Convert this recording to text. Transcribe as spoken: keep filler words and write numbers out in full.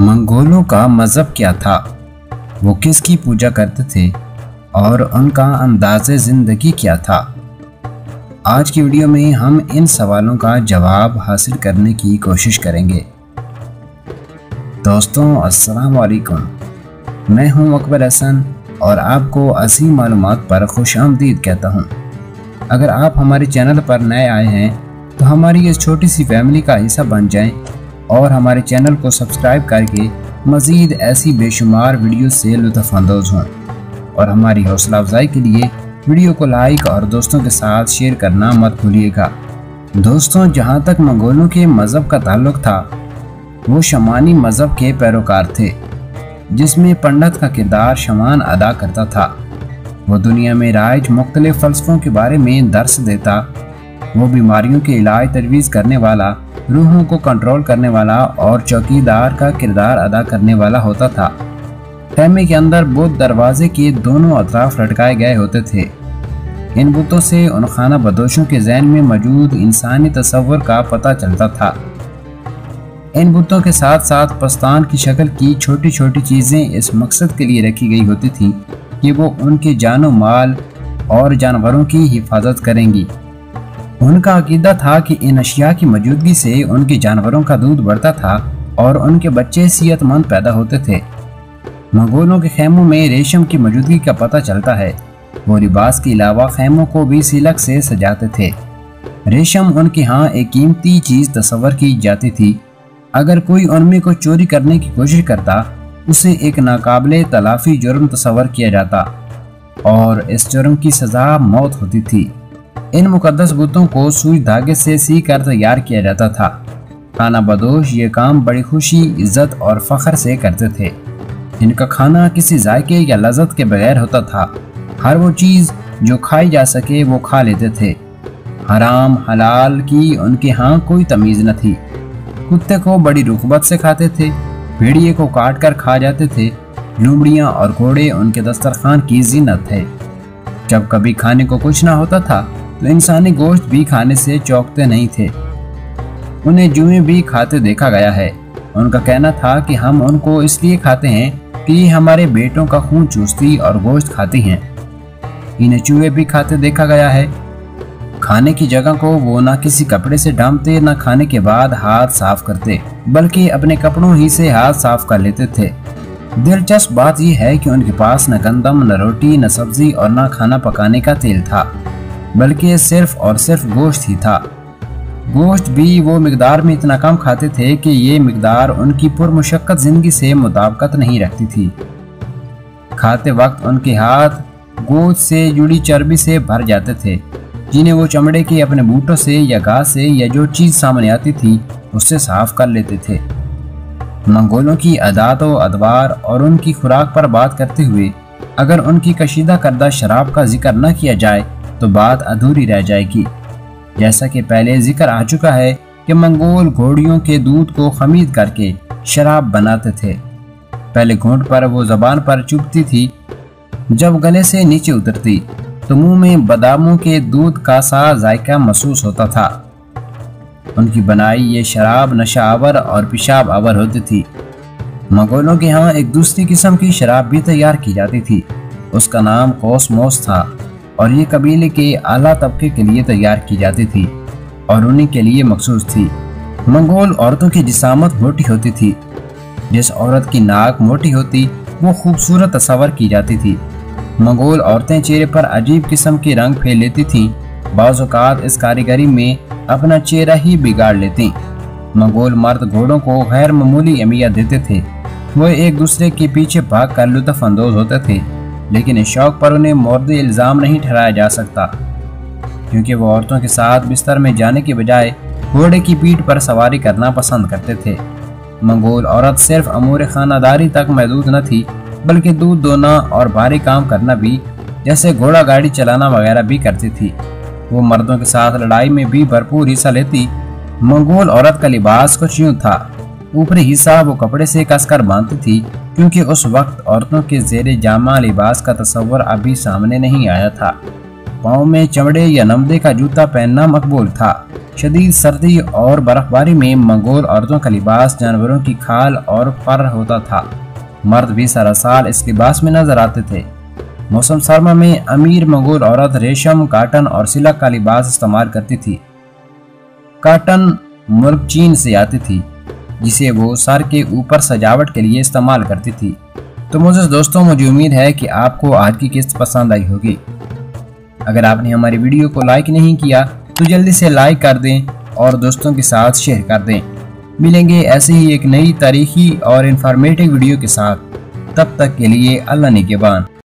मंगोलों का मज़हब क्या था, वो किसकी पूजा करते थे और उनका अंदाज़े ज़िंदगी क्या था। आज की वीडियो में हम इन सवालों का जवाब हासिल करने की कोशिश करेंगे। दोस्तों अस्सलाम वालेकुम, मैं हूं अकबर हसन और आपको असीम मालूमात पर खुशामदीद कहता हूं। अगर आप हमारे चैनल पर नए आए हैं तो हमारी इस छोटी सी फैमिली का हिस्सा बन जाएं और हमारे चैनल को सब्सक्राइब करके मज़ीद ऐसी बेशुमार वीडियो से लुत्फ़अंदोज़ हों। और हमारी हौसला अफजाई के लिए वीडियो को लाइक और दोस्तों के साथ शेयर करना मत भूलिएगा। दोस्तों, जहाँ तक मंगोलों के मज़हब का ताल्लुक़ था, वो शमानी मज़हब के पैरोकार थे, जिसमें पंडित का किरदार शमान अदा करता था। वो दुनिया में राइज मुख्तलिफ फ़लसफ़ों के बारे में दर्स देता। वो बीमारियों के इलाज तजवीज़ करने वाला, रूहों को कंट्रोल करने वाला और चौकीदार का किरदार अदा करने वाला होता था। खैमे के अंदर बुत दरवाजे के दोनों अतराफ लटकाए गए होते थे। इन बुतों से उन खाना बदोशों के जहन में मौजूद इंसानी तस्वुर का पता चलता था। इन बुतों के साथ साथ पस्तान की शक्ल की छोटी छोटी चीज़ें इस मकसद के लिए रखी गई होती थीं कि वो उनके जानो माल और जानवरों की हिफाजत करेंगी। उनका अकीदा था कि इन अशिया की मौजूदगी से उनके जानवरों का दूध बढ़ता था और उनके बच्चे सेहतमंद पैदा होते थे। मंगोलों के खैमों में रेशम की मौजूदगी का पता चलता है। वो लिबास के अलावा खैमों को भी सिलक से सजाते थे। रेशम उनके यहाँ एक कीमती चीज़ तस्वर की जाती थी। अगर कोई उनमें को चोरी करने की कोशिश करता, उसे एक नाकाबिले तलाफी जुर्म तस्वर किया जाता और इस जुर्म की सज़ा मौत होती थी। इन मुकद्दस बुतों को सुई धागे से सी कर तैयार किया जाता था। खाना बदोश ये काम बड़ी खुशी, इज्जत और फख्र से करते थे। इनका खाना किसी जायके या लज़्ज़त के बगैर होता था। हर वो चीज़ जो खाई जा सके वो खा लेते थे। हराम हलाल की उनके यहाँ कोई तमीज़ न थी। कुत्ते को बड़ी रुकबत से खाते थे, भेड़िए को काट कर खा जाते थे। लोमड़ियाँ और घोड़े उनके दस्तरखान की जीनत थे। जब कभी खाने को कुछ ना होता था तो इंसानी गोश्त भी खाने से चौंकते नहीं थे। उन्हें जुएं भी खाते देखा गया है। उनका कहना था कि हम उनको इसलिए खाते हैं कि ये हमारे बेटों का खून चूसती और गोश्त खाती हैं। इन्हें चूहे भी खाते देखा गया है। खाने की जगह को वो ना किसी कपड़े से ढांपते, ना खाने के बाद हाथ साफ करते, बल्कि अपने कपड़ों ही से हाथ साफ कर लेते थे। दिलचस्प बात यह है कि उनके पास न गंदम, न रोटी, न सब्जी और न खाना पकाने का तेल था, बल्कि सिर्फ और सिर्फ गोश्त ही था। गोश्त भी वो मिकदार में इतना कम खाते थे कि ये मिकदार उनकी पुरमुशक्कत जिंदगी से मुताबिकत नहीं रखती थी। खाते वक्त उनके हाथ गोश्त से जुड़ी चर्बी से भर जाते थे, जिन्हें वो चमड़े के अपने बूटों से या घास से या जो चीज़ सामने आती थी उससे साफ कर लेते थे। मंगोलों की आदात व अदवार और उनकी खुराक पर बात करते हुए अगर उनकी कशीदा करदा शराब का जिक्र न किया जाए तो बात अधूरी रह जाएगी। जैसा कि पहले जिक्र आ चुका है कि मंगोल घोड़ियों के दूध को खमीद करके शराब बनाते थे। पहले घूंट पर वो ज़बान पर चुभती थी, जब गले से नीचे उतरती तो मुंह में बादामों के दूध का सा जायका महसूस होता था। उनकी बनाई ये शराब नशा आवर और पेशाब आवर होती थी। मंगोलों के यहाँ एक दूसरी किस्म की शराब भी तैयार की जाती थी। उसका नाम कोसमोस था और ये कबीले के आला तबके के लिए तैयार की जाती थी और उन्हीं के लिए मखसूस थी। मंगोल औरतों की जिसामत मोटी होती थी। जिस औरत की नाक मोटी होती वो खूबसूरत तस्वर की जाती थी। मंगोल औरतें चेहरे पर अजीब किस्म के रंग फेर लेती थीं। बाज़ औक़ात इस कारीगरी में अपना चेहरा ही बिगाड़ लेती। मंगोल मर्द घोड़ों को गैर मामूली अहमियत देते थे। वो एक दूसरे के पीछे भाग कर लुत्फ़अंदोज़ होते थे, लेकिन इस शौक पर उन्हें मोर्द इल्ज़ाम नहीं ठहराया जा सकता, क्योंकि वो औरतों के साथ बिस्तर में जाने के बजाय घोड़े की पीठ पर सवारी करना पसंद करते थे। मंगोल औरत सिर्फ अमूर खानादारी तक महदूद न थी, बल्कि दूध दोना और भारी काम करना भी, जैसे घोड़ा गाड़ी चलाना वगैरह भी करती थी। वो मर्दों के साथ लड़ाई में भी भरपूर हिस्सा लेती। मंगोल औरत का लिबास कुछ यूँ था। ऊपरी हिस्सा वो कपड़े से कसकर बांधती थी, क्योंकि उस वक्त औरतों के ज़ेरे जामा लिबास का तस्वर अभी सामने नहीं आया था। पाँव में चमड़े या नमदे का जूता पहनना मकबूल था। شدید سردی اور برف باری میں منگول عورتوں کا لباس جانوروں کی کھال اور فر ہوتا تھا۔ مرد بھی سارا سال اس لباس میں نظر آتے تھے۔ موسم سرما میں امیر منگول عورت ریشم، کاٹن اور سلک کا لباس استعمال کرتی تھی۔ کاٹن ملک چین سے آتی تھی، جسے وہ سر کے اوپر سجاوٹ کے لیے استعمال کرتی تھی۔ تو معزز دوستوں، مجھے امید ہے کہ آپ کو آج کی قسط پسند آئی ہوگی۔ اگر آپ نے ہماری ویڈیو کو لائک نہیں کیا تو جلدی سے لائک کر دیں اور دوستوں کے ساتھ شیئر کر دیں۔ ملیں گے ایسے ہی ایک نئی تاریخی اور انفارمیٹو ویڈیو کے ساتھ۔ تب تک کے لیے اللہ نگہبان۔